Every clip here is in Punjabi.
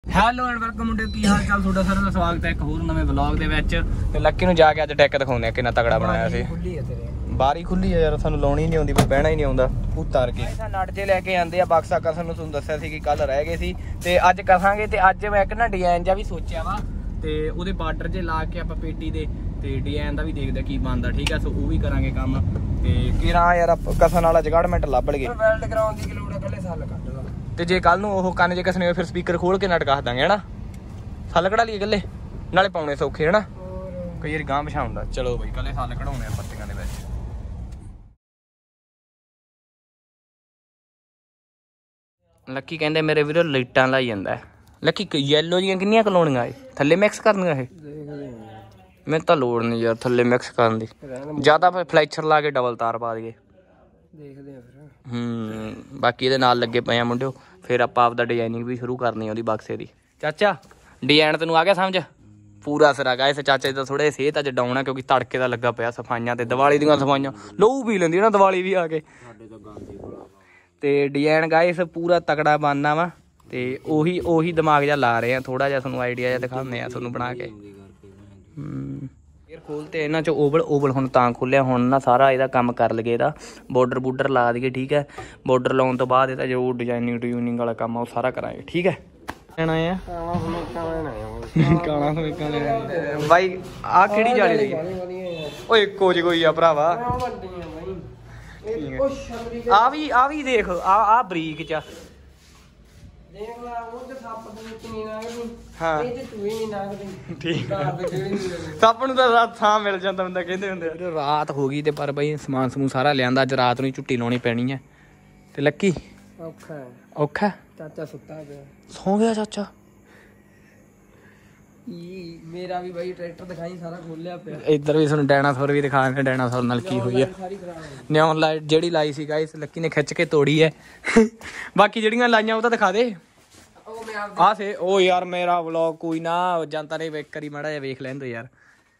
ਹੈਲੋ ਐਂਡ ਵੈਲਕਮ ਮੁੰਡੇ, ਕੀ ਹਾਲ ਚਾਲ ਤੁਹਾਡਾ ਸਾਰਿਆਂ ਦਾ ਸਵਾਗਤ ਹੈ ਇੱਕ ਹੋਰ ਨਵੇਂ ਵਲੌਗ ਦੇ ਵਿੱਚ। ਤੇ ਲੱਕੀ ਨੂੰ ਜਾ ਕੇ ਅੱਜ ਟੈਕ ਦਿਖਾਉਂਦੇ ਆ ਕਿੰਨਾ ਤਗੜਾ ਬਣਾਇਆ ਸੀ। ਬਾਰੀ ਖੁੱਲੀ ਆ ਯਾਰ, ਸਾਨੂੰ ਲਾਉਣੀ ਨਹੀਂ ਆਉਂਦੀ, ਪਰ ਬਹਿਣਾ ਹੀ ਨਹੀਂ ਆਉਂਦਾ ਉਤਾਰ ਕੇ। ਨਟ ਜੇ ਲੈ ਕੇ ਆਂਦੇ ਆ ਬਾਕਸਾ ਕਸਨ ਨੂੰ, ਤੁਹਾਨੂੰ ਦੱਸਿਆ ਸੀ ਕਿ ਕੱਲ ਰਹਿ ਗਏ ਸੀ ਤੇ ਅੱਜ ਕਸਾਂਗੇ। ਤੇ ਅੱਜ ਮੈਂ ਇੱਕ ਨਾ ਡਿਜ਼ਾਈਨ ਜਿਹਾ ਵੀ ਸੋਚਿਆ ਵਾ ਤੇ ਉਹਦੇ ਬਾਰਡਰ ਜੇ ਲਾ ਕੇ ਆਪਾਂ ਪੇਟੀ ਦੇ ਤੇ ਡਿਜ਼ਾਈਨ ਦਾ ਵੀ ਦੇਖਦੇ ਕੀ ਬਣਦਾ। ਠੀਕ ਹੈ, ਸੋ ਉਹ ਵੀ ਕਰਾਂਗੇ ਕੰਮ। ਤੇ ਕਿਰਾਂ ਯਾਰ ਕਸਨ ਵਾਲਾ ਜਗਾੜਮੈਂਟ ਲੱਭ ਲਈਏ। ਵੈਲਡ ਕਰਾਉਣ ਦੀ ਲੋੜ ਆ, ਕੱਲੇ ਸਾਲ ਕੱਢ ਲਾ। ਤੇ ਜੇ ਕੱਲ ਨੂੰ ਉਹ ਕੰਨ ਜੇ ਕਸਨੇ ਫਿਰ ਸਪੀਕਰ ਖੋਲ ਕੇ ਨਟ ਕੱਸ ਦਾਂਗੇ ਹਨਾ, ਸੱਲ ਕਢਾ ਲਈਏ ਗੱਲੇ, ਨਾਲੇ ਪਾਉਣੇ ਸੌਖੇ ਹਨਾ, ਕਈ ਵਾਰੀ ਗਾਂ ਪਿਛਾਂ ਹੁੰਦਾ। ਚਲੋ ਬਈ ਕੱਲੇ ਸੱਲ ਕਢਾਉਣੇ ਆ ਪੱਤੀਆਂ ਦੇ ਵਿੱਚ। ਲੱਕੀ ਕਹਿੰਦੇ ਮੇਰੇ ਵੀਰੋ ਲਾਈਟਾਂ ਲਾਈ ਜਾਂਦਾ। ਲੱਕੀ ਯੈਲੋ ਜੀਆਂ ਕਿੰਨੀਆਂ ਕਲੋਣੀਆਂ ਇਹ ਥੱਲੇ ਮਿਕਸ ਕਰਨੀਆਂ ਇਹ? ਮੈਨੂੰ ਤਾਂ ਲੋੜ ਨਹੀਂ ਯਾਰ ਥੱਲੇ ਮਿਕਸ ਕਰਨ ਦੀ, ਜ਼ਿਆਦਾ ਫਲੈਕਚਰ ਲਾ ਕੇ ਡਬਲ ਤਾਰ ਪਾ ਦਈਏ। ਦੇਖਦੇ ਆ ਫਿਰ। ਬਾਕੀ ਇਹਦੇ ਨਾਲ ਲੱਗੇ ਪਏ ਆ ਮੁੰਡਿਓ, ਫਿਰ ਆਪਾਂ ਆਪਦਾ ਡਿਜ਼ਾਈਨਿੰਗ ਵੀ ਸ਼ੁਰੂ ਕਰਨੀ ਆ ਉਹਦੀ ਬਕਸੇ ਦੀ। ਚਾਚਾ ਡਿਜ਼ਾਈਨ ਤੈਨੂੰ ਆ ਗਿਆ ਸਮਝ? ਪੂਰਾ ਸਿਰਾ ਗਾ। ਇਸ ਚਾਚੇ ਦਾ ਥੋੜੇ ਸਿਹਤ ਅੱਜ ਡਾਊਨ ਆ ਕਿਉਂਕਿ ਤੜਕੇ ਦਾ ਲੱਗਾ ਪਿਆ ਸਫਾਈਆਂ ਤੇ ਦੀਵਾਲੀ ਦੀਆਂ ਸਫਾਈਆਂ, ਲਹੂ ਪੀ ਲੈਂਦੀ ਨਾ ਦੀਵਾਲੀ ਵੀ ਆ ਕੇ। ਤੇ ਡਿਜ਼ਾਈਨ ਗਾਇਸ ਪੂਰਾ ਤਕੜਾ ਬਣਨਾ ਵਾ ਤੇ ਉਹੀ ਦਿਮਾਗ ਜਿਹਾ ਲਾ ਰਹੇ ਆ, ਥੋੜਾ ਜਿਹਾ ਤੁਹਾਨੂੰ ਆਈਡੀਆ ਜਿਹਾ ਦਿਖਾਉਂਦੇ ਆ ਤੁਹਾਨੂੰ ਬਣਾ ਕੇ। ਖੋਲਤੇ ਇਹਨਾਂ ਚ ਓਵਲ ਹੁਣ ਤਾਂ ਖੋਲਿਆ, ਹੁਣ ਨਾ ਸਾਰਾ ਇਹਦਾ ਕੰਮ ਕਰ ਲਈਏ, ਇਹਦਾ ਬੋਰਡਰ ਲਾ ਦਈਏ। ਠੀਕ ਹੈ, ਬੋਰਡਰ ਲਾਉਣ ਤੋਂ ਬਾਅਦ ਇਹਦਾ ਜੋ ਡਿਜ਼ਾਈਨਿੰਗ ਵਾਲਾ ਕੰਮ ਆ ਉਹ ਸਾਰਾ ਕਰਾਂਗੇ। ਠੀਕ ਹੈ ਲੈਣਾ ਆ ਕਾਲਾ ਸਮੇਕਾ ਲੈਣਾ ਬਾਈ। ਆਹ ਕਿਹੜੀ ਜਾਲੀ ਲਈ? ਉਹ ਇੱਕੋ ਜਿਹੀ ਕੋਈ ਆ ਭਰਾਵਾ। ਆ ਵੀ ਦੇਖ, ਆ ਬਰੀਕ ਚ ਸੱਪ ਨੂੰ ਤਾਂ ਥਾਂ ਮਿਲ ਜਾਂਦਾ ਬੰਦਾ ਕਹਿੰਦੇ ਹੁੰਦੇ। ਰਾਤ ਹੋ ਗਈ ਤੇ ਪਰ ਬਈ ਸਮਾਨ ਸਮੂਨ ਸਾਰਾ ਲਿਆਂਦਾ, ਅੱਜ ਰਾਤ ਨੂੰ ਹੀ ਝੁੱਟੀ ਲਾਉਣੀ ਪੈਣੀ ਹੈ। ਤੇ ਲੱਕੀ ਔਖਾ ਚਾਚਾ ਸੁੱਤਾ ਪਿਆ, ਸੌਂ ਗਿਆ ਚਾਚਾ। ਮੇਰਾ ਵੀ ਬਾਈ ਟਰੈਕਟਰ ਦਿਖਾਈ ਸਾਰਾ ਖੋਲਿਆ ਪਿਆ। ਇੱਧਰ ਵੀ ਤੁਹਾਨੂੰ ਡਾਇਨਾਸੌਰ ਵੀ ਦਿਖਾਵਾਂਗੇ, ਡਾਇਨਾਸੌਰ ਨਾਲ ਕੀ ਹੋਈ ਹੈ। ਨਿਓਨ ਲਾਈਟ ਜਿਹੜੀ ਲਾਈ ਸੀ ਗਾਇਸ ਲੱਕੀ ਨੇ ਖਿੱਚ ਕੇ ਤੋੜੀ ਹੈ। ਬਾਕੀ ਜਿਹੜੀਆਂ ਲਾਈਆਂ ਉਹ ਤਾਂ ਦਿਖਾ ਦੇ। ਆ ਸੇ ਉਹ ਯਾਰ ਮੇਰਾ ਵਲੌਗ ਕੋਈ ਨਾ ਜਨਤਾ ਨੇ ਵੇਖ ਕਰੀ ਮਾੜਾ ਜਿਹਾ ਵੇਖ ਲੈਂਦੇ ਯਾਰ।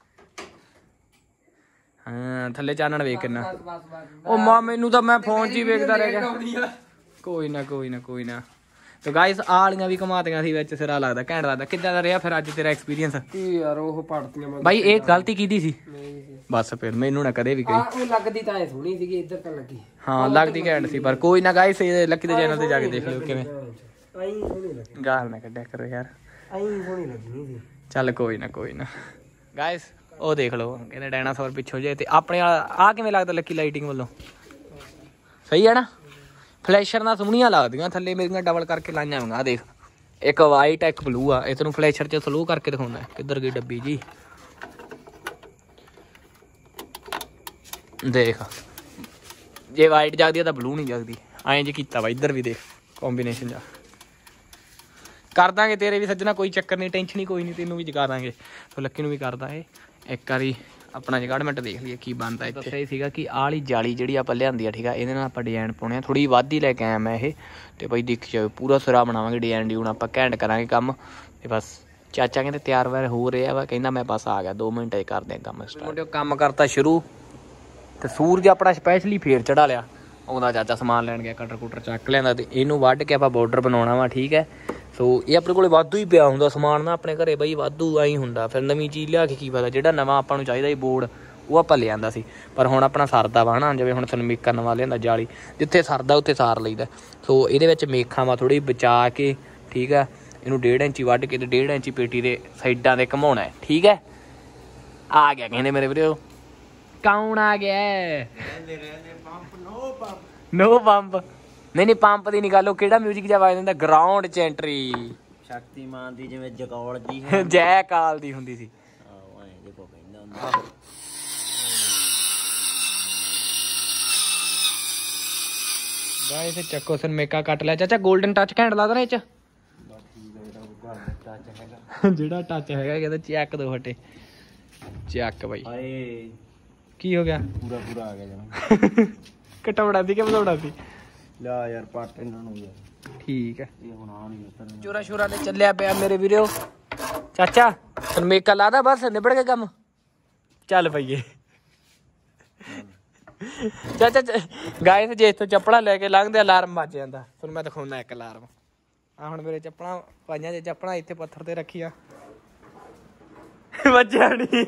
ਹਾਂ ਥੱਲੇ ਚਾਨਣ ਵੇਖ ਕਿੰਨਾ। ਉਹ ਮਾਂ ਮੈਨੂੰ ਤਾਂ ਮੈਂ ਫੋਨ 'ਚ ਹੀ ਵੇਖਦਾ ਰਹਿ ਗਿਆ। ਕੋਈ ਨਾ ਤੇ ਗਾਇਸ ਆਲੀਆਂ ਵੀ ਘਮਾਤੀਆਂ ਸੀ ਵਿੱਚ, ਸਿਰਾ ਲੱਗਦਾ ਘੈਂਟ ਲੱਗਦਾ। ਕਿੱਦਾਂ ਦਾ ਰਿਹਾ ਫਿਰ ਅੱਜ ਤੇਰਾ ਐਕਸਪੀਰੀਅੰਸ? ਯਾਰ ਉਹ ਪੜਤੀਆਂ ਬਾਈ, ਇਹ ਗਲਤੀ ਕਿਹਦੀ ਸੀ? ਬਸ ਫਿਰ ਮੈਨੂੰ ਨਾ ਕਦੇ ਵੀ ਕਹੀ। ਉਹ ਲੱਗਦੀ ਤਾਂ ਸੋਹਣੀ ਸੀਗੀ, ਇੱਧਰ ਤਾਂ ਲੱਗੀ। ਹਾਂ ਲੱਗਦੀ ਘੈਂਟ ਸੀ, ਪਰ ਕੋਈ ਨਾ ਗਾਇਸ ਲੱਕੀ ਦੇ ਚੈਨਲ ਤੇ ਜਾ ਕੇ ਦੇਖ ਲਿਓ ਕਿਵੇਂ। ਗਾਲ ਨਾ ਕੱਢਿਆ ਕਰੋ ਯਾਰ, ਚੱਲ ਕੋਈ ਨਾ ਗਾਇਸ ਉਹ ਦੇਖ ਲਓ ਕਹਿੰਦੇ ਡਾਇਨਾਸੌਰ ਪਿੱਛੋਂ ਜੇ। ਤੇ ਆਪਣੇ ਆ ਕਿਵੇਂ ਲੱਗਦਾ ਲੱਕੀ ਲਾਈਟਿੰਗ ਵੱਲੋਂ? ਸਹੀ ਹੈ ਨਾ, ਫਲੈਸ਼ਰ ਨਾਲ ਸੋਹਣੀਆਂ ਲੱਗਦੀਆਂ। ਥੱਲੇ ਮੇਰੀਆਂ ਡਬਲ ਕਰਕੇ ਲਾਈਆਂ ਹੋਈਆਂ, ਆ ਦੇਖ ਇੱਕ ਵਾਈਟ ਇੱਕ ਬਲੂ ਆ। ਇਹ ਤੈਨੂੰ ਫਲੈਸ਼ਰ 'ਚ ਸਲੋ ਕਰਕੇ ਦਿਖਾਉਣਾ। ਕਿੱਧਰ ਗਈ ਡੱਬੀ ਜੀ? ਦੇਖ ਜੇ ਵਾਈਟ ਜਗਦੀ ਆ ਤਾਂ ਬਲੂ ਨਹੀਂ ਜਗਦੀ, ਐਂ ਜੇ ਕੀਤਾ ਵਾ। ਇੱਧਰ ਵੀ ਦੇਖ ਕੋਂਬੀਨੇਸ਼ਨ ਜਾ ਕਰ ਦਾਂਗੇ। ਤੇਰੇ ਵੀ ਸੱਜਣਾ ਕੋਈ ਚੱਕਰ ਨਹੀਂ, ਟੈਨਸ਼ਨ ਹੀ ਕੋਈ ਨਹੀਂ, ਤੈਨੂੰ ਵੀ ਜਗਾ ਦਾਂਗੇ। ਸੋ ਲੱਕੀ ਨੂੰ ਵੀ ਕਰਦਾ ਇਹ ਇੱਕ ਵਾਰੀ ਆਪਣਾ ਜਗਾੜਮੈਂਟ ਦੇਖ ਲਈਏ ਕੀ ਬਣਦਾ। ਇੱਥੇ ਦੱਸਿਆ ਸੀਗਾ ਕਿ ਆਹ ਵਾਲੀ ਜਾਲੀ ਜਿਹੜੀ ਆਪਾਂ ਲਿਆਂਦੀ ਆ, ਠੀਕ ਆ, ਇਹਦੇ ਨਾਲ ਆਪਾਂ ਡਿਜ਼ਾਈਨ ਪਾਉਣੇ ਆ। ਥੋੜ੍ਹੀ ਵੱਧ ਹੀ ਲੈ ਕੇ ਆਇਆ ਮੈਂ ਇਹ, ਤੇ ਬਾਈ ਦੇਖੀ ਜਾਵੇ ਪੂਰਾ ਸਿਰਾ ਬਣਾਵਾਂਗੇ ਡਿਜ਼ਾਈਨ ਆਪਾਂ ਘੈਂਟ ਕਰਾਂਗੇ ਕੰਮ। ਤੇ ਬਸ ਚਾਚਾ ਕਹਿੰਦੇ ਤਿਆਰ ਵੈਰ ਹੋ ਰਿਹਾ ਵਾ, ਕਹਿੰਦਾ ਮੈਂ ਬਸ ਆ ਗਿਆ 2 ਮਿੰਟ 'ਚ ਕਰਦੇ ਕੰਮ ਸਟਾਰਟ। ਕੰਮ ਕਰਤਾ ਸ਼ੁਰੂ ਤੇ ਸੂਰਜ ਆਪਣਾ ਸਪੈਸ਼ਲੀ ਫੇਰ ਚੜਾ ਲਿਆ। ਉਹਦਾ ਚਾਚਾ ਸਮਾਨ ਲੈਣ ਗਿਆ, ਕਟਰ ਕੁਟਰ ਚੱਕ ਲਿਆਂਦਾ ਤੇ ਇਹਨੂੰ ਵੱਢ ਕੇ ਆਪਾਂ ਬਾਰਡਰ ਬਣਾਉਣਾ ਵਾ। ਠੀਕ ਹੈ, ਸੋ ਇਹ ਆਪਣੇ ਕੋਲ ਵਾਧੂ ਹੀ ਪਿਆ ਹੁੰਦਾ ਸਮਾਨ ਨਾ, ਆਪਣੇ ਘਰੇ ਬਈ ਵਾਧੂ ਆਈ ਹੁੰਦਾ। ਫਿਰ ਨਵੀਂ ਚੀਜ਼ ਲਿਆ ਕੇ ਕੀ ਪਤਾ, ਜਿਹੜਾ ਨਵਾਂ ਆਪਾਂ ਨੂੰ ਚਾਹੀਦਾ ਸੀ ਬੋਰਡ ਉਹ ਆਪਾਂ ਲਿਆਂਦਾ ਸੀ, ਪਰ ਹੁਣ ਆਪਣਾ ਸਰਦਾ ਵਾ ਨਾ। ਜਿਵੇਂ ਹੁਣ ਸਨਮੀਕਾ ਨਵਾਂ ਲਿਆਂਦਾ ਜਾਲੀ, ਜਿੱਥੇ ਸਰਦਾ ਉੱਥੇ ਸਾਰ ਲਈਦਾ। ਸੋ ਇਹਦੇ ਵਿੱਚ ਮੇਖਾਂ ਵਾ ਥੋੜ੍ਹੀ ਬਚਾ ਕੇ, ਠੀਕ ਹੈ, ਇਹਨੂੰ 1.5 ਇੰਚੀ ਵੱਢ ਕੇ ਤੇ 1.5 ਇੰਚੀ ਪੇਟੀ ਦੇ ਸਾਈਡਾਂ 'ਤੇ ਘੁਮਾਉਣਾ ਹੈ। ਠੀਕ ਹੈ, ਆ ਗਿਆ ਕਹਿੰਦੇ ਮੇਰੇ ਵੀਰੋ। ਕੌਣ ਆ ਗਿਆ? ਨੋ ਪੰਪ ਨਹੀਂ ਪੰਪ ਦੀ ਨਹੀਂ ਗੱਲ, ਉਹ ਕਿਹੜਾ ਮਿਊਜ਼ਿਕ ਜਿਹਾ ਵੱਜ ਜਾਂਦਾ ਗਰਾਊਂਡ 'ਚ ਐਂਟਰੀ ਸ਼ਕਤੀਮਾਨ ਦੀ, ਜਿਵੇਂ ਜਗੌਲ ਦੀ ਜੈ ਕਾਲ ਦੀ ਹੁੰਦੀ ਸੀ। ਗਾਇਸ ਚੱਕੋ ਸਨਮੇਕਾ ਕੱਟ ਲਿਆ ਚਾਚਾ। ਗੋਲਡਨ ਟੱਚ ਘੈਂਟ ਲੱਗਦਾ ਨਾ ਇਹ 'ਚ, ਜਿਹੜਾ ਟੱਚ ਹੈਗਾ ਕਹਿੰਦਾ ਚੱਕ ਦੋ ਫਟੇ। ਚੱਕ ਬਾਈ ਕੀ ਹੋ ਗਿਆ? ਪੂਰਾ ਆ ਗਿਆ ਜਣਾ। ਘਟਾਉਣਾ ਸੀ ਕਿ ਵਧਾਉਣਾ ਸੀ? ਲਿਆ ਯਾਰ ਪੱਟ ਇਹਨਾਂ ਨੂੰ ਯਾਰ। ਠੀਕ ਹੈ, ਇਹ ਹੁਣ ਆ ਨਹੀਂ ਚੋਰਾ ਸ਼ੋਰਾ ਨੇ ਚੱਲਿਆ ਪਿਆ ਮੇਰੇ ਵੀਰੋ। ਚਾਚਾ ਸਨਮੇਕਾ ਲਾਦਾ, ਬਸ ਨਿਬੜ ਗਿਆ ਕੰਮ, ਚੱਲ ਪਈਏ। ਚਾਚਾ ਗਾਇਸ ਜੇ ਇੱਥੋਂ ਚੱਪਲਾਂ ਲੈ ਕੇ ਲੰਘਦੇ ਅਲਾਰਮ ਵੱਜ ਜਾਂਦਾ। ਤੁਹਾਨੂੰ ਮੈਂ ਦਿਖਾਉਣਾ ਇੱਕ ਅਲਾਰਮ। ਆ ਹੁਣ ਮੇਰੇ ਚੱਪਲਾਂ ਪਾਈਆਂ ਜੇ ਚੱਪਲਾਂ ਇੱਥੇ ਪੱਥਰ ਤੇ ਰੱਖੀਆਂ ਵੱਜਿਆ ਨਹੀਂ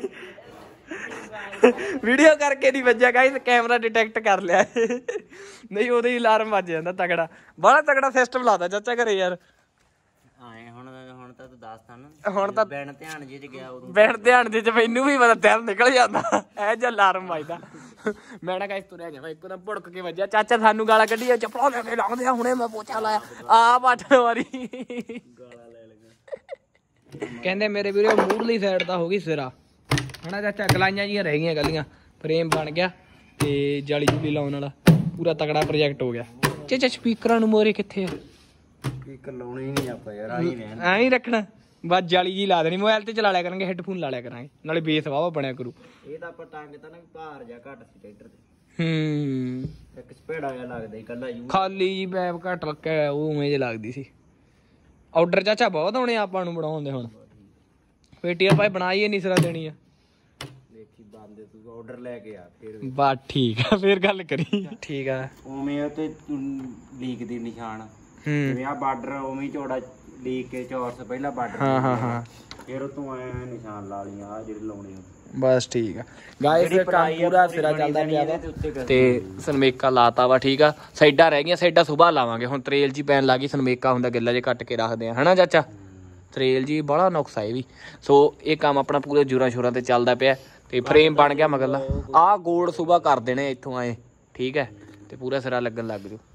ਵੀਡੀਓ ਕਰਕੇ ਨਹੀਂ ਵੱਜਿਆ ਗਾਇਸ ਕੈਮਰਾ ਡਿਟੈਕਟ ਕਰ ਲਿਆ ਨਹੀਂ ਉਹਦੇ ਹੀ ਅਲਾਰਮ ਵੱਜ ਜਾਂਦਾ ਤਗੜਾ ਬੜਾ ਤਗੜਾ ਸਿਸਟਮ ਲਾਦਾ ਚਾਚਾ ਘਰੇ ਯਾਰ ਆਏ ਹੁਣ ਤਾਂ ਤੂੰ ਦੱਸਦਾ ਨਾ ਹੁਣ ਤਾਂ ਬੈਣ ਧਿਆਨ ਜੇ ਚ ਗਿਆ ਉਦੋਂ ਬੈਠ ਧਿਆਨ ਦੇ ਚ ਮੈਨੂੰ ਵੀ ਪਤਾ ਟਾਈਮ ਨਿਕਲ ਜਾਂਦਾ ਇਹ ਜਿਹਾ ਅਲਾਰਮ ਵੱਜਦਾ ਮੈਂ ਨਾ ਗਾਇਸ ਤੁਰਿਆ ਜਾਵਾਂ ਇੱਕਦਮ ਭੁੜਕ ਕੇ ਵੱਜਿਆ ਚਾਚਾ ਸਾਨੂੰ ਗਾਲਾਂ ਕੱਢੀਆਂ ਚੱਪਲਾਂ ਲੈ ਕੇ ਲਾਉਂਦੇ ਆ ਹੁਣੇ ਮੈਂ ਪੋਚਾ ਲਾਇਆ ਆਪ 8 ਵਾਰੀ ਗਾਲਾਂ ਲੈ ਲਗਾ ਕਹਿੰਦੇ ਮੇਰੇ ਵੀਰੇ ਮੂਰਲੀ ਸਾਈਡ ਤਾਂ ਹੋ ਗਈ ਸਿਰਾ ਹਨਾ ਚਾਚਾ ਗਲਾਈਆਂ ਜੀਆਂ ਰਹਿ ਗਈਆਂ ਗਲੀਆਂ ਫਰੇਮ ਬਣ ਗਿਆ ਤੇ ਜਾਲੀ ਜੂਲੀ ਲਾਉਣ ਵਾਲਾ ਪੂਰਾ ਤਕੜਾ ਪ੍ਰੋਜੈਕਟ ਹੋ ਗਿਆ ਚਾਚਾ ਸਪੀਕਰਾਂ ਨੂੰ ਮੋਰੇ ਕਿੱਥੇ ਆ ਸਪੀਕਰ ਲਾਉਣੇ ਹੀ ਨਹੀਂ ਆਪਾਂ ਯਾਰ ਆਹੀ ਰਹਿਣ ਐਂ ਹੀ ਰੱਖਣਾ ਬਸ ਜਾਲੀ ਜੀ ਲਾ ਦੇਣੀ ਮੋਬਾਈਲ ਤੇ ਚਲਾ ਲਿਆ ਕਰਾਂਗੇ ਹੈੱਡਫੋਨ ਲਾ ਲਿਆ ਕਰਾਂਗੇ ਨਾਲੇ ਬੇਸ ਵਾਵਾ ਬਣਿਆ ਕਰੂ ਇਹ ਤਾਂ ਆਪਾਂ ਟੰਗ ਤਾਂ ਨਾ ਭਾਰ ਜਾ ਘੱਟ ਸੀ ਟਰੈਕਟਰ ਤੇ ਇੱਕ ਸਪੇੜਾ ਜਿਹਾ ਲੱਗਦਾ ਸੀ ਕੱਲਾ ਯੂ ਖਾਲੀ ਜੀ ਪੈਪ ਘੱਟ ਰੱਖਿਆ ਉਹ ਉਵੇਂ ਜੇ ਲੱਗਦੀ ਸੀ ਆਰਡਰ ਚਾਚਾ ਬਹੁਤ ਆਉਣੇ ਆਪਾਂ ਨੂੰ ਬਣਾਉਣ ਦੇ ਹੁਣ ਪੇਟੀਆਂ ਭਾਈ ਬਣਾਈ ਨਹੀਂ ਸਿਰਾ ਦੇਣੀ ਆ ਦੇਖੀ ਬੰਦੇ ਤੂੰ ਆਰਡਰ ਲੈ ਕੇ ਆ ਫਿਰ ਬਸ ਠੀਕ ਆ ਫਿਰ ਗੱਲ ਕਰੀ ਠੀਕ ਆ ਉਵੇਂ ਉਹ ਤੇ ਲੀਕ ਦੀ ਨਿਸ਼ਾਨ ਜਿਵੇਂ ਆ ਬਾਰਡਰ ਉਵੇਂ ਚੌੜਾ ਲੀਕ ਕੇ ਚੌਰਸ ਪਹਿਲਾਂ ਬਾਰਡਰ ਹਾਂ ਫਿਰ ਉਹ ਤੂੰ ਐ ਨਿਸ਼ਾਨ ਲਾ ਲਈਆਂ ਆ ਜਿਹੜੇ ਲਾਉਣੇ ਬਸ ਠੀਕ ਆ ਗਾਇਸ ਇਹ ਕੰਮ ਪੂਰਾ ਸਿਰਾ ਚੱਲਦਾ ਪਿਆ ਵਾ ਤੇ ਸਨਮੇਕਾ ਲਾਤਾ ਵਾ ਠੀਕ ਆ ਸਾਈਡਾਂ ਰਹਿ ਗਈਆਂ ਸਾਈਡਾਂ ਸੁਬਾਹ ਲਾਵਾਂਗੇ ਹੁਣ ਤਰੇਲ ਜੀ ਪੈਣ ਲੱਗੀ ਸਨਮੇਕਾ ਹੁੰਦਾ ਗਿੱਲਾ ਜੇ ਕੱਟ ਕੇ ਰੱਖਦੇ ਆ ਹਨਾ ਚਾਚਾ ਤਰੇਲ ਜੀ ਬੜਾ ਨੁਕਸਾ ਇਹ ਵੀ ਸੋ ਇਹ ਕੰਮ ਆਪਣਾ ਪੂਰੇ ਜੋਰਾਂ ਸ਼ੋਰਾਂ ਤੇ ਚੱਲਦਾ ਪਿਆ ਤੇ ਫਰੇਮ ਬਣ ਗਿਆ ਮਗਰਲਾ ਆਹ ਗੋੜ ਸੁਬਾਹ ਕਰ ਦੇਣੇ ਇੱਥੋਂ ਆਏ ਠੀਕ ਹੈ ਤੇ ਪੂਰਾ ਸਿਰਾ ਲੱਗਣ ਲੱਗ ਜੂ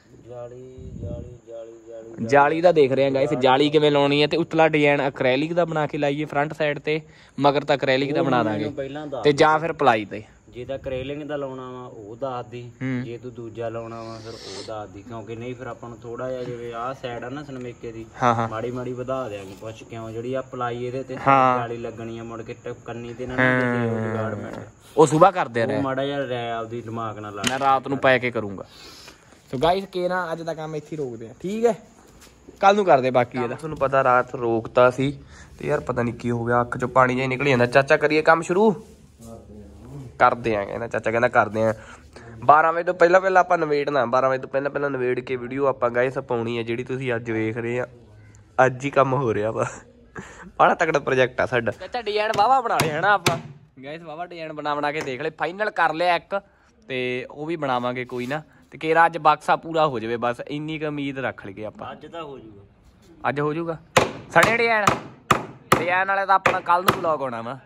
ਜਾਲੀ ਦਾ ਦੇਖ ਰਹੇ ਆ ਗਾਇਸ ਜਾਲੀ ਕਿਵੇਂ ਲਾਉਣੀ ਹੈ ਤੇ ਉਤਲਾ ਡਿਜ਼ਾਈਨ ਐਕ੍ਰੈਲਿਕ ਦਾ ਬਣਾ ਕੇ ਲਾਈਏ ਫਰੰਟ ਸਾਈਡ ਤੇ ਮਗਰ ਤਾਂ ਐਕ੍ਰੈਲਿਕ ਦਾ ਬਣਾ ਦਾਂਗੇ ਤੇ ਜਾਂ ਫਿਰ ਪਲਾਈ ਤੇ ਜੇ ਤਾਂ ਕਰੇਲਿੰਗ ਦਾ ਲਾਉਣਾ ਵਾ ਉਹ ਦੱਸ ਦੀ ਜੇ ਤੂੰ ਦੂਜਾ ਲਾਉਣਾ ਵਾ ਫਿਰ ਉਹ ਦੱਸ ਦੀ ਕਿਉਂਕਿ ਨਹੀਂ ਫਿਰ ਆਪਾਂ ਨੂੰ ਥੋੜਾ ਜਿਹਾ ਜਿਵੇਂ ਆਹ ਸਾਈਡ ਆ ਨਾ ਸਨਮੇਕੇ ਦੀ ਮਾੜੀ ਮਾੜੀ ਵਧਾ ਦਿਆਂਗੇ ਪੁੱਛ ਕਿਉਂ ਜਿਹੜੀ ਆ ਪਲਾਈ ਇਹਦੇ ਤੇ ਜਾਲੀ ਲੱਗਣੀ ਆ ਮੁੜ ਕੇ ਕੰਨੀ ਤੇ ਨਾ ਜੁਗਾੜ ਉਹ ਸੁਬਾਹ ਕਰਦੇ ਰਹੇ ਮਾੜਾ ਜਿਹਾ ਰਹਿ ਆਪਦੀ ਦਿਮਾਗ ਨਾਲ ਲਾ ਮੈਂ ਰਾਤ ਨੂੰ ਪੈ ਕੇ ਕਰੂੰਗਾ ਸੋ ਗਾਇਸ ਕੇ ਨਾ ਅੱਜ ਦਾ ਕੰਮ ਇੱਥੇ ਰੋਕਦੇ ਆ ਠੀਕ ਹੈ ਕੱਲ ਨੂੰ ਕਰਦੇ ਬਾਕੀ ਇਹਦਾ ਤੁਹਾਨੂੰ ਪਤਾ ਰਾਤ ਰੋਕਤਾ ਸੀ ਤੇ ਯਾਰ ਪਤਾ ਨਹੀਂ ਕੀ ਹੋ ਗਿਆ ਅੱਖ ਚੋਂ ਪਾਣੀ ਜਿਹਾ ਨਿਕਲ ਜਾਂਦਾ ਚਾਚਾ ਕਰੀਏ ਕੰਮ ਸ਼ੁਰੂ ਕਰਦੇ ਆ ਕਹਿੰਦਾ ਚਾਚਾ ਕਹਿੰਦਾ ਕਰਦੇ ਆ 12 ਵਜੇ ਤੋਂ ਪਹਿਲਾਂ ਆਪਾਂ ਨਵੇੜਨਾ 12 ਵਜੇ ਤੋਂ ਪਹਿਲਾਂ ਨਵੇੜ ਕੇ ਵੀਡੀਓ ਆਪਾਂ ਗਾਇਸ ਪਾਉਣੀ ਆ ਜਿਹੜੀ ਤੁਸੀਂ ਅੱਜ ਵੇਖ ਰਹੇ ਆ ਅੱਜ ਹੀ ਕੰਮ ਹੋ ਰਿਹਾ ਵਾ ਬੜਾ ਤਕੜਾ ਪ੍ਰੋਜੈਕਟ ਆ ਸਾਡਾ ਚਾਚਾ ਡਿਜ਼ਾਈਨ ਵਾਵਾ ਬਣਾ ਲਿਆ ਹਨਾ ਆਪਾਂ ਗਾਇਸ ਵਾਵਾ ਡਿਜ਼ਾਈਨ ਬਣਾ ਕੇ ਦੇਖ ਲੈ ਫਾਈਨਲ ਕਰ ਲਿਆ ਇੱਕ ਤੇ ਉਹ ਵੀ ਬਣਾਵਾਂਗੇ ਕੋਈ ਨਾ ਤੇ ਕੇਰਾ ਅੱਜ ਬਕਸਾ ਪੂਰਾ ਹੋ ਜਾਵੇ ਬਸ ਇੰਨੀ ਕੁ ਉਮੀਦ ਰੱਖ ਲਈਏ ਆਪਾਂ ਅੱਜ ਤਾਂ ਹੋ ਜਾਊਗਾ ਅੱਜ ਹੋ ਜਾਊਗਾ ਸਣੇ ਡਿਜ਼ਾਈਨ ਵਾਲੇ ਤਾਂ ਆਪਣਾ ਕੱਲ ਨੂੰ ਵਲੌਗ ਆਉਣਾ ਵਾ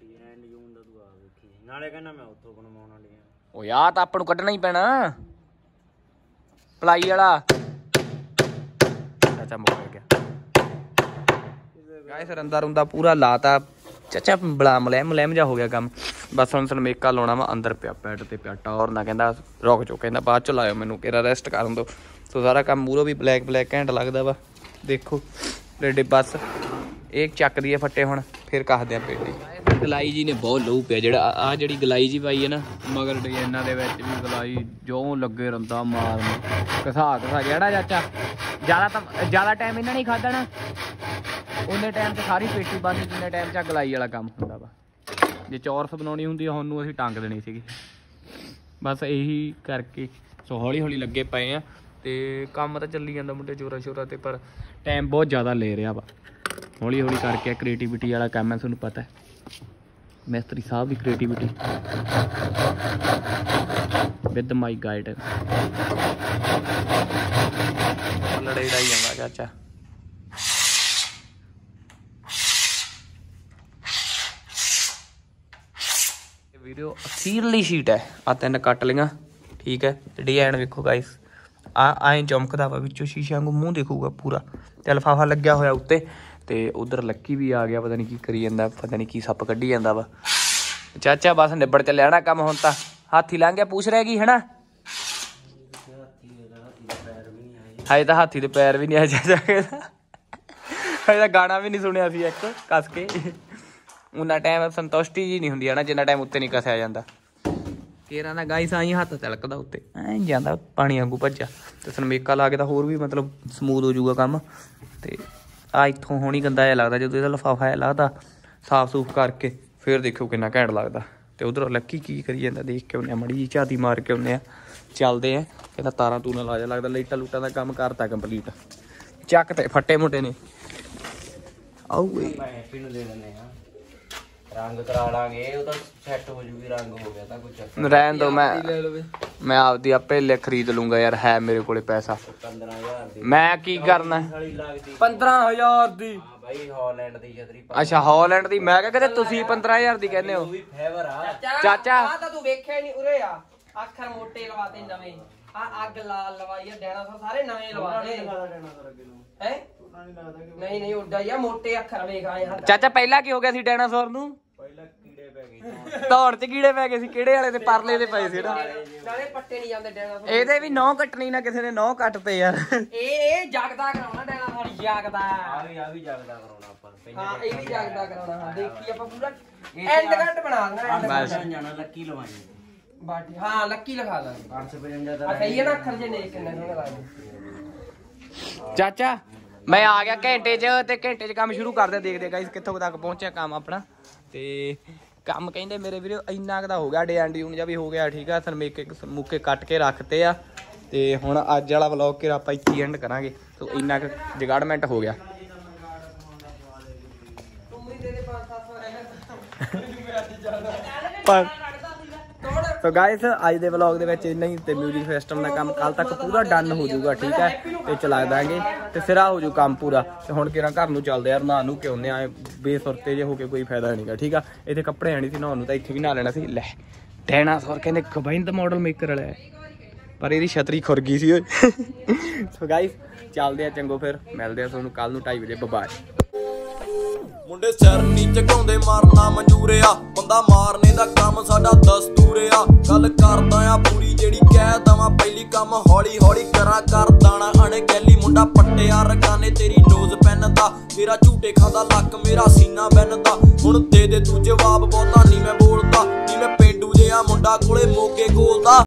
ਨਾਲੇ ਕਹਿੰਦਾ ਮੈਂ ਉੱਥੋਂ ਬਣਵਾਉਣ ਵਾਲੀ ਆ ਉਹ ਯਾਰ ਤਾਂ ਆਪਾਂ ਨੂੰ ਕੱਢਣਾ ਹੀ ਪੈਣਾ ਪਲਾਈ ਵਾਲਾ ਚਾਚਾ ਮੁੱਕ ਗਿਆ ਗਾਇਸ ਰੰਦਾ ਰੁੰਦਾ ਪੂਰਾ ਲਾਤਾ ਚਾਚਾ ਬਲਾ ਮਲੈਮ ਜਾ ਹੋ ਗਿਆ ਕੰਮ ਬਸ ਹੁਣ ਸਨਮੇਕਾ ਲਾਉਣਾ ਵਾ ਅੰਦਰ ਪਿਆ ਪੈਡ ਤੇ ਪਿਆ ਟੌਰ ਨਾ ਕਹਿੰਦਾ ਰੁਕ ਜਾਓ ਕਹਿੰਦਾ ਬਾਅਦ ਚ ਲਾਇਓ ਮੈਨੂੰ ਕਿਹੜਾ ਰੈਸਟ ਕਰਨ ਦੋ ਸੋ ਸਾਰਾ ਕੰਮ ਮੂਰੋ ਵੀ ਬਲੈਕ ਘੈਂਟ ਲੱਗਦਾ ਵਾ ਦੇਖੋ ਰੇਡੇ ਬਸ ਇਹ ਚੱਕਦੀ ਆ ਫੱਟੇ ਹੁਣ ਫਿਰ ਕੱਸਦੇ ਆ ਪੇਟੀ ਗਲਾਈ ਜੀ ਨੇ ਬਹੁਤ ਲਹੂ ਪਿਆ ਜਿਹੜਾ ਆ ਜਿਹੜੀ ਗਲਾਈ ਜੀ ਪਾਈ ਹੈ ਨਾ ਮਗਰ ਡਿਜ਼ਾਈਨਾਂ ਦੇ ਵਿੱਚ ਵੀ ਗਲਾਈ ਜੋ ਲੱਗੇ ਰੰਦਾ ਮਾਰਨ ਘਸਾ ਜਿਹੜਾ ਚਾਚਾ ਜ਼ਿਆਦਾ ਟਾਈਮ ਇਹਨਾਂ ਨੇ ਖਾਧਾ ਨਾ ਉਹਨੇ ਟਾਈਮ 'ਚ ਸਾਰੀ ਪੇਟੀ ਬੰਦ ਜਿੰਨੇ ਟਾਈਮ 'ਚ ਗਲਾਈ ਵਾਲਾ ਕੰਮ ਹੁੰਦਾ ਵਾ ਜੇ ਚੌਰਸ ਬਣਾਉਣੀ ਹੁੰਦੀ ਉਹਨੂੰ ਅਸੀਂ ਟੰਗ ਦੇਣੀ ਸੀਗੀ ਬਸ ਇਹੀ ਕਰਕੇ ਸੋ ਹੌਲੀ ਹੌਲੀ ਲੱਗੇ ਪਏ ਆ ਤੇ ਕੰਮ ਤਾਂ ਚੱਲੀ ਜਾਂਦਾ ਮੁੰਡੇ ਜੋਰਾਂ ਸ਼ੋਰਾਂ ਤੇ ਪਰ ਟਾਈਮ ਬਹੁਤ ਜ਼ਿਆਦਾ ਲੈ ਰਿਹਾ ਵਾ ਹੌਲੀ ਹੌਲੀ ਕਰਕੇ ਕ੍ਰੀਏਟੀਵਿਟੀ ਵਾਲਾ ਕੰਮ ਹੈ ਤੁਹਾਨੂੰ ਪਤਾ ਮਿਸਤਰੀ ਸਾਹਿਬ ਦੀ ਕ੍ਰੀਏਟੀਵਿਟੀ ਵਿਦ ਮਾਈ ਗਾਈਡ ਲੜਾਈ ਜਾਂਦਾ ਚਾਚਾ ਵੀਡੀਓ ਅਖੀਰਲੀ ਸ਼ੀਟ ਹੈ ਆ 3 ਕੱਟ ਲਈਆਂ ਠੀਕ ਹੈ ਤੇ ਡਿਜ਼ਾਈਨ ਵੇਖੋ ਗਾਇਸ ਐਂ ਚਮਕਦਾ ਵਾ ਵਿੱਚੋਂ ਸ਼ੀਸ਼ੇ ਵਾਂਗੂ ਮੂੰਹ ਦਿਖੂਗਾ ਪੂਰਾ ਤੇ ਲਿਫਾਫਾ ਲੱਗਿਆ ਹੋਇਆ ਉੱਤੇ ਤੇ ਉਧਰ ਲੱਕੀ ਵੀ ਆ ਗਿਆ ਪਤਾ ਨਹੀਂ ਕੀ ਕਰੀ ਜਾਂਦਾ ਪਤਾ ਨਹੀਂ ਕੀ ਸੱਪ ਕੱਢੀ ਜਾਂਦਾ ਵਾ ਚਾਚਾ ਬਸ ਨਿਬੜ ਚੱਲਿਆ ਨਾ ਕੰਮ ਹੁਣ ਤਾਂ ਹਾਥੀ ਲੰਘ ਗਿਆ ਪੁੱਛ ਰਹਿ ਗਈ ਹਨਾ ਹਜੇ ਤਾਂ ਹਾਥੀ ਦੇ ਪੈਰ ਵੀ ਨਹੀਂ ਆਏ ਚਾਚਾ ਕਹਿੰਦਾ ਹਜੇ ਤਾਂ ਗਾਣਾ ਵੀ ਨਹੀਂ ਸੁਣਿਆ ਸੀ ਇੱਕ ਕੱਸ ਕੇ ਉਹਨਾਂ ਟਾਈਮ ਸੰਤੁਸ਼ਟੀ ਜੀ ਨਹੀਂ ਹੁੰਦੀ ਹੈ ਨਾ ਜਿੰਨਾ ਟਾਈਮ ਉੱਤੇ ਨਹੀਂ ਕਸਿਆ ਜਾਂਦਾ ਕੇਰਾਂ ਦਾ ਗਾਈਸ ਆਈ ਹੱਥ ਤਿਲਕਦਾ ਉੱਤੇ ਐਂ ਜਾਂਦਾ ਪਾਣੀ ਵਾਂਗੂ ਭੱਜਾ ਤੇ ਸਨਮੇਕਾ ਲਾ ਕੇ ਤਾਂ ਹੋਰ ਵੀ ਮਤਲਬ ਸਮੂਥ ਹੋ ਜਾਊਗਾ ਕੰਮ ਤੇ ਆ ਇੱਥੋਂ ਹੋਣੀ ਗੰਦਾ ਜਿਹਾ ਲੱਗਦਾ ਜਦੋਂ ਇਹਦਾ ਲਿਫਾਫਾ ਜਿਹਾ ਲੱਗਦਾ ਸਾਫ਼ ਸੂਫ ਕਰਕੇ ਫਿਰ ਦੇਖੋ ਕਿੰਨਾ ਘੈਂਟ ਲੱਗਦਾ ਤੇ ਉਧਰੋਂ ਲੱਕੀ ਕੀ ਕਰੀ ਜਾਂਦਾ ਦੇਖ ਕੇ ਆਉਂਦੇ ਆ ਮੜੀ ਜੀ ਝਾਤੀ ਮਾਰ ਕੇ ਆਉਂਦੇ ਆ ਚੱਲਦੇ ਆ ਕਹਿੰਦਾ ਤਾਰਾਂ ਤੂਰਾਂ ਲਾ ਜਾ ਲੱਗਦਾ ਲਾਈਟਾਂ ਲੂਟਾਂ ਦਾ ਕੰਮ ਕਰਤਾ ਕੰਪਲੀਟ ਚੱਕ ਤੇ ਫੱਟੇ ਮੁੰਡੇ ਨੇ ਆਉਏ ਹੈਪੀ ਨੂੰ ਦੇ ਦਿੰਦੇ ਆ ਰੰਗ ਕਰਾ ਲਾਂਗੇ ਉਹ ਤਾਂ ਸੈੱਟ ਹੋ ਜੂਗੀ ਰੰਗ ਹੋ ਗਿਆ ਤਾਂ ਕੁਝ ਰਹਿਣ ਦੋ ਮੈਂ ਆਪਦੀ ਆਪੇ ਖਰੀਦ ਲੂੰਗਾ ਯਾਰ ਹੈ ਮੇਰੇ ਕੋਲੇ ਪੈਸਾ 15000 ਦੀ ਮੈਂ ਕੀ ਕਰਨਾ 15000 ਦੀ ਹਾਂ ਬਾਈ ਹਾਲੈਂਡ ਦੀ ਛਤਰੀ ਅੱਛਾ ਹਾਲੈਂਡ ਦੀ ਮੈਂ ਕਿਹਾ ਕਿਤੇ ਤੁਸੀਂ 15000 ਦੀ ਕਹਿੰਦੇ ਹੋ ਵੀ ਫੇਵਰ ਆ ਚਾਚਾ ਆ ਤਾਂ ਤੂੰ ਵੇਖਿਆ ਹੀ ਨਹੀਂ ਉਰੇ ਆ ਅੱਖਰ ਮੋਟੇ ਲਵਾਤੇ ਨਵੇਂ ਆ ਅੱਗ ਲਾਲ ਲਵਾਈ ਆ ਡਾਇਨਾਸੌਰ ਸਾਰੇ ਨਵੇਂ ਲਵਾਤੇ ਹੈ ਨਹੀਂ ਉੱਡਾ ਯਾ ਮੋਟੇ ਅੱਖਰ ਵੇਖ ਆਏ ਹਾਂ ਚਾਚਾ ਪਹਿਲਾਂ ਕੀ ਹੋ ਗਿਆ ਸੀ ਡਾਇਨਾਸੌਰ ਨੂੰ ਪਹਿਲਾਂ ਕੀੜੇ ਪੈ ਗਏ ਦੌੜ ਚ ਕੀੜੇ ਪੈ ਗਏ ਸੀ ਕਿਹੜੇ ਵਾਲੇ ਤੇ ਪਰਲੇ ਦੇ ਪਏ ਸੀ ਨਾ ਨਾਲੇ ਪੱਟੇ ਨਹੀਂ ਜਾਂਦੇ ਡਾਇਨਾਸੌਰ ਇਹਦੇ ਵੀ 9 ਕੱਟਣੀ ਨਾ ਕਿਸੇ ਨੇ 9 ਕੱਟਤੇ ਯਾਰ ਇਹ ਜਗਦਾ ਕਰਾਉਣਾ ਡਾਇਨਾਸੌਰ ਜਗਦਾ ਆ ਵੀ ਜਗਦਾ ਕਰਾਉਣਾ ਆਪਾਂ ਹਾਂ ਇਹ ਵੀ ਜਗਦਾ ਕਰਾਉਣਾ ਹਾਂ ਦੇਖੀ ਆਪਾਂ ਪੂਰਾ ਐਂਡ ਕੱਟ ਬਣਾ ਦੇਣਾ ਬਸ ਜਾਣਾ ਲੱਕੀ ਲਵਾਈ ਬਾਟੀ ਹਾਂ ਲੱਕੀ ਲਿਖਾ ਦਾਂਗੇ 855 ਦਾ ਆ ਸਹੀ ਹੈ ਨਾ ਅੱਖਰ ਜੇ ਨੇ ਕਿੰਨੇ ਸੋਹਣੇ ਲੱਗਦੇ ਚਾਚਾ ਮੈਂ ਆ ਗਿਆ ਘੰਟੇ 'ਚ ਤੇ ਘੰਟੇ 'ਚ ਕੰਮ ਸ਼ੁਰੂ ਕਰਦੇ ਦੇਖਦੇ ਗਾਇਸ ਕਿੱਥੋਂ ਤੱਕ ਪਹੁੰਚਿਆ ਕੰਮ ਆਪਣਾ ਤੇ ਕੰਮ ਕਹਿੰਦੇ ਮੇਰੇ ਵੀਰੇ ਇੰਨਾ ਕੁ ਦਾ ਹੋ ਗਿਆ ਡਿਊਨ ਜਾਂ ਵੀ ਹੋ ਗਿਆ ਠੀਕ ਆ ਸਰਮੇਕੇ ਮੁੱਕੇ ਕੱਟ ਕੇ ਰੱਖਤੇ ਆ ਤੇ ਹੁਣ ਅੱਜ ਵਾਲਾ ਵਲੌਗ ਕਿ ਆਪਾਂ ਇੱਥੇ ਐਂਡ ਕਰਾਂਗੇ ਸੋ ਇੰਨਾ ਕੁ ਜਗਾੜਮੈਂਟ ਹੋ ਗਿਆ ਸੋ ਗਾਇਸ ਅੱਜ ਦੇ ਵਲੌਗ ਦੇ ਵਿੱਚ ਇੰਨਾ ਹੀ ਤੇ ਮਿਊਜ਼ਿਕ ਸਿਸਟਮ ਦਾ ਕੰਮ ਕੱਲ ਤੱਕ ਪੂਰਾ ਡਨ ਹੋ ਜਾਊਗਾ ਠੀਕ ਹੈ ਤੇ ਚਲਾ ਦਾਂਗੇ ਤੇ ਸਿਰਾ ਹੋ ਜੂ ਕੰਮ ਪੂਰਾ ਤੇ ਹੁਣ ਕਿਹੜਾ ਘਰ ਨੂੰ ਚੱਲਦੇ ਯਾਰ ਨਹਾ ਨੂੰ ਕਿ ਹੁੰਦੇ ਆ ਬੇਸੁਰਤੇ ਜੇ ਹੋ ਕੇ ਕੋਈ ਫਾਇਦਾ ਨਹੀਂਗਾ ਠੀਕ ਆ ਇੱਥੇ ਕੱਪੜੇ ਆਣੀ ਸੀ ਨਹਾਉਣ ਨੂੰ ਤਾਂ ਇੱਥੇ ਵੀ ਨਹਾ ਲੈਣਾ ਸੀ ਲੈ ਡਾਇਨਾਸੌਰ ਕਹਿੰਦੇ ਗੋਬਿੰਦ ਮਾਡਲ ਮੇਕਰ ਵਾਲਾ ਪਰ ਇਹਦੀ ਛਤਰੀ ਖੁਰ ਗਈ ਸੀ ਓਏ ਸੋ ਗਾਇਸ ਚੱਲਦੇ ਆ ਚੰਗੋ ਫਿਰ ਮਿਲਦੇ ਆ ਤੁਹਾਨੂੰ ਕੱਲ ਨੂੰ 2:30 ਵਜੇ ਬਾਏ ਮੁੰਡੇ ਸਿਰ ਨੀ ਝੁਕਾਉਂਦੇ ਮਾਰਨਾ ਮਨਜ਼ੂਰ ਆ ਬੰਦਾ ਮਾਰਨੇ ਦਾ ਕੰਮ ਸਾਡਾ ਦਸਤੂਰ ਆ ਗੱਲ ਕਰਦਾ ਆ ਪੂਰੀ ਜਿਹੜੀ ਕਹਿ ਦਵਾਂ ਪਹਿਲੀ ਕੰਮ ਹੌਲੀ ਹੌਲੀ ਕਰਾਂ ਕਰ ਦਾਣਾ ਅਣਗਹਿਲੀ ਮੁੰਡਾ ਪੱਟਿਆ ਰਗਾਨੇ ਤੇਰੀ ਨੋਜ਼ ਪੈਨ ਦਾ ਤੇਰਾ ਝੂਟੇ ਖਾਦਾ ਲੱਕ ਮੇਰਾ ਸੀਨਾ ਬੈਨਦਾ ਹੁਣ ਦੇ ਤੂੰ ਜਵਾਬ ਬਹੁਤਾ ਨਹੀਂ ਮੈਂ ਬੋਲਦਾ ਨਹੀਂ ਮੈਂ ਪੇਂਡੂ ਜਿਹਾ ਮੁੰਡਾ ਕੋਲੇ ਮੋਗੇ ਗੋਲਦਾ